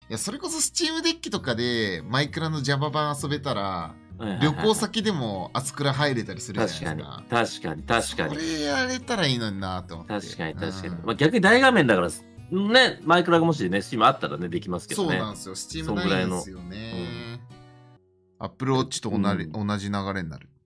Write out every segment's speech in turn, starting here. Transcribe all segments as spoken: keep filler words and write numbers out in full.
や、それこそスチームデッキとかでマイクラの Java 版遊べたら、旅行先でもアスクラ入れたりするじゃないですか。 確かに、確かに。 これやれたらいいのになと思って。 確かに、確かに。まあ逆に大画面だから、ね、マイクラがもしね、スチームあったらね、できますけどね。 そうなんですよ。スチームないんですよね。アップルウォッチと同じ、うん、同じ流れになる。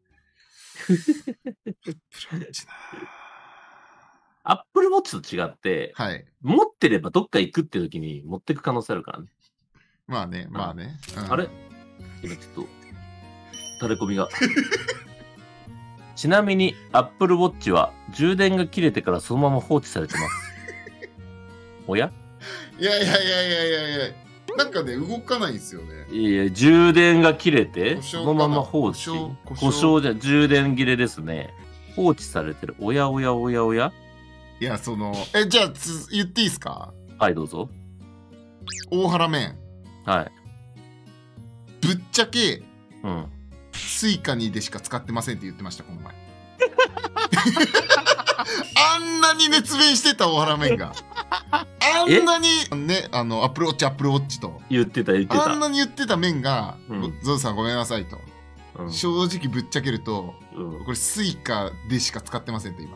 アップルウォッチと違って、はい、持ってればどっか行くって時に持ってく可能性あるからね。 まあね、まあね。 うん、あれ今ちょっと、垂れ込みが。ちなみに、アップルウォッチは充電が切れてからそのまま放置されてます。おやいやいやいやいやいやいや。なんかね、動かないんですよね。 いやいや、充電が切れて、そのまま放置。故障じゃ、充電切れですね。放置されてる。おやおやおやおやいや、その、え、じゃあ、つ言っていいですか？ はい、どうぞ。 大原麺。 はい。 ぶっちゃけ、 うん。 スイカにでしか使ってませんって言ってました、この前。あんなに熱弁してた大原麺が。あんなにね、あの、アップルウォッチ、アップルウォッチと。 言ってた、言ってた。 あんなに言ってた麺が、うん、ゾウさんごめんなさいと。うん、正直ぶっちゃけると、うん、これスイカでしか使ってませんって今。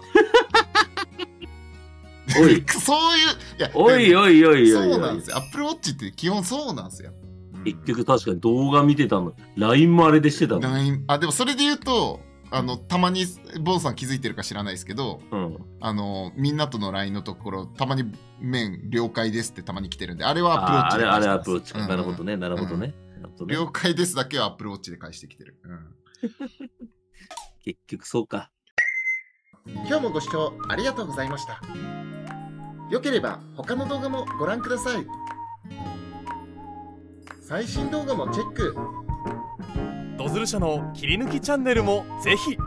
おいそういう、いや、 おいおいおいおい。 そうなんですよ。アップルウォッチって基本そうなんですよ。 結局確かに動画見てたの。ライン もあれでしてたの。 ライン、あ、でもそれで言うと、あの、たまに、ボンさん気づいてるか知らないですけど、うん、あの、みんなとの ライン のところ、たまに麺了解ですってたまに来てるんで、あれはアップルウォッチで返してます。あれ、あれアップルウォッチか。なるほどね、なるほどね。 了解ですだけはアップルウォッチで返してきてる。うん、 結局そうか。 今日もご視聴ありがとうございました。よければ他の動画もご覧ください。最新動画もチェック。 ドズル社の切り抜きチャンネルもぜひ